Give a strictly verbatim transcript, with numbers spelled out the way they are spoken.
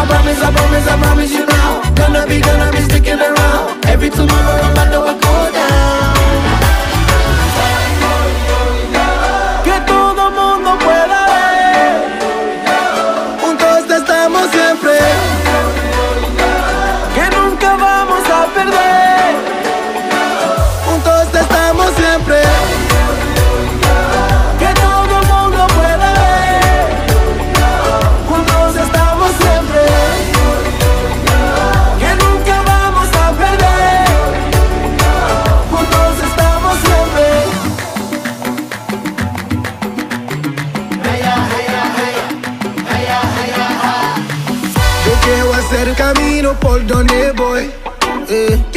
promise, I promise, I promise you now. Gonna be, gonna be sticking around. Every tomorrow I'm about to go down. Que todo mundo pueda ver. Juntos estamos siempre. Que nunca vamos a perder. Juntos estamos siempre. Que todo el mundo pueda ver. Juntos estamos siempre. Que nunca vamos a perder. Juntos estamos siempre. Yo quiero hacer camino por donde